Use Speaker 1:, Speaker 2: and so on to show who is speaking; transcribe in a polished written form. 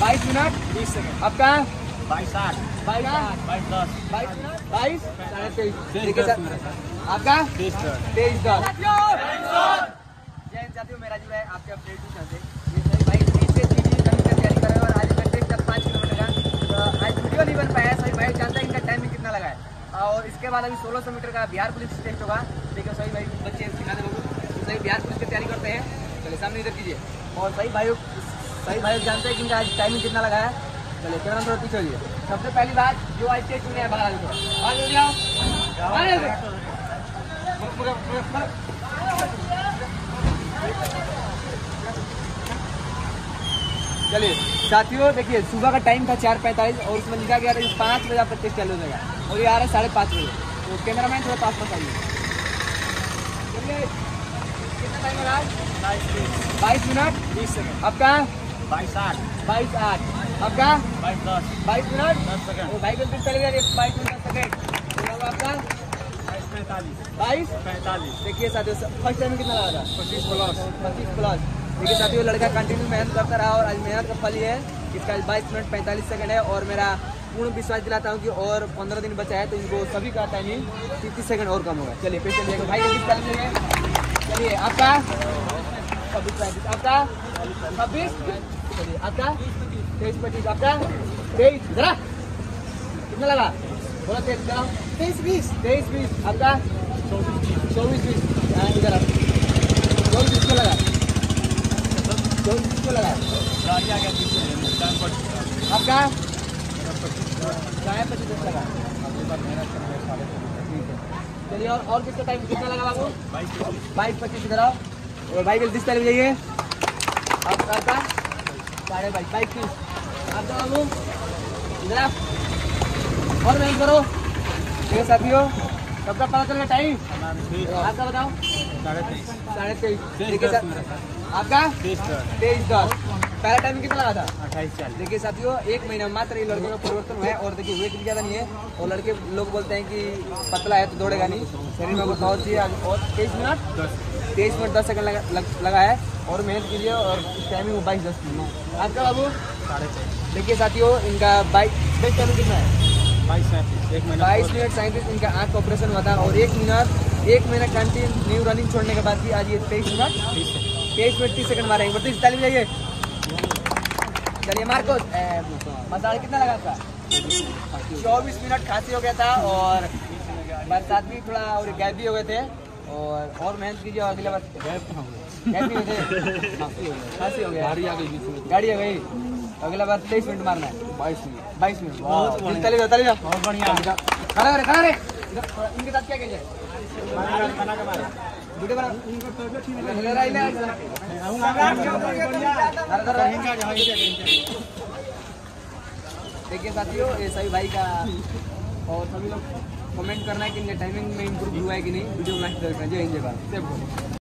Speaker 1: 22 minute
Speaker 2: 20 second.
Speaker 1: आपका
Speaker 2: 22:08
Speaker 1: 22:10
Speaker 2: 22:10
Speaker 1: minute 22 साढ़े 23
Speaker 2: 23:10
Speaker 1: आपका
Speaker 2: 23:10
Speaker 1: 23:10। जय हिंद साथियों, मेरा जी है आपके अपडेट टू चलते भाई नीचे चीज़ जमीन की तैयारी कर रहे हैं और आज मैं टेस्ट 5 किलोमीटर का तो आज वीडियो नहीं बन पाया। सही भाई जानता है इनका टाइमिंग कितना लगा है और इसके बाद अभी 1600 मीटर का बिहार पुलिस टेस्ट होगा। देखिए सही भाई बच्चे सिखा दे लोगों तो सही बिहार पुलिस की तैयारी करते हैं। चलिए सामने इधर कीजिए और सही भाई जानते हैं कि इनका आज टाइमिंग कितना लगा है। चलिए कैमरा थोड़ा पीछे होइए। सबसे पहली बात जो आज टेस्ट में है बाहर चलिए साथियों, देखिए सुबह का टाइम था 4:45 और उसमें लिखा गया था कि 5 बजे आपका टेस्ट चालू हो जाएगा और ये आ रहा है 5:30 बजे। तो कैमरामैन थोड़ा पास पास आइए। चलिए कितना टाइम लगा? 22 मिनट
Speaker 2: 20 सेकंड।
Speaker 1: आपका
Speaker 2: 22:08
Speaker 1: 22:08 आपका
Speaker 2: 22:10
Speaker 1: 22 मिनट
Speaker 2: 10 सेकंड।
Speaker 1: भाई बिल्कुल चले गए 22 मिनट 10 सेकंड। आपका
Speaker 2: 22:45
Speaker 1: देखिए साथियों फर्स्ट टाइम कितना लगा था?
Speaker 2: 25 प्लस।
Speaker 1: 25 प्लस। देखिए साथियों लड़का कंटिन्यू मेहनत करता रहा और आज मेहनत का फल ये है। इसका 22 मिनट 45 सेकंड है और मेरा पूर्ण विश्वास दिलाता हूँ कि और 15 दिन बचा है तो इनको सभी का टाइमिंग 30 सेकंड और कम होगा। चलिए फिर चलिए भाई का चलिए आपका 26 आपका 26 चलिए आपका 23-25 आपका 23 जरा कितना लगा बोला 23-20 आपका 24-20 इधर आप 24-20 को लगा 24-20 को लगा आपका 25 लगा। चलिए और किसका टाइम कितना लगा बाबू? 22-25 इधर आओ और भाई जल्दी से जाइए। आपका 22:30 22-30 आपका बाबू इधर आप और मेहनत करो। ठीक है साथियों सबका पता चल गया टाइम आपका बताओ 23:30 देखिए सर आपका 23:10 पहला टाइम कितना लगा था?
Speaker 2: 28:40।
Speaker 1: देखिए साथियों एक महीना मात्र ये लड़के का परिवर्तन हुआ है और देखिए वेट भी ज़्यादा नहीं है और लड़के लोग बोलते हैं कि पतला है तो दौड़ेगा नहीं, शरीर में बहुत चाहिए। आज और 23 मिनट 10 सेकंड लगा है और मेहनत कीजिए और टाइमिंग 22:10 की आपका बाबू
Speaker 2: 4:30।
Speaker 1: देखिए साथियों इनका 22 टाइम कितना है?
Speaker 2: 22:37
Speaker 1: 22 मिनट 37 इनका आँख का ऑपरेशन हुआ था और 1 महीना कंटिन्यू रनिंग छोड़ने के बाद भी आज ये 23 मिनट 30 सेकंड मारेंगे। 32 ताली जाइए। चलिए मार्कोस मसाला कितना लगा था? 24 मिनट खांसी हो गया था और बरसात भी थोड़ा और गैप भी हो गए थे और मेहनत कीजिए और अगले बार गैप भी हो गए खांसी हो गया गाड़ी आ गई अगला बार 23 मिनट मारना है 22 मिनट बहुत बढ़िया खड़ा रे इनके साथ क्या किया जाए वीडियो बना देखिए साथियों ये सभी भाई का और सभी लोग कमेंट करना है कि इनका टाइमिंग में इम्प्रूव हुआ है कि नहीं। वीडियो लास्ट जय हिंद जय भारत।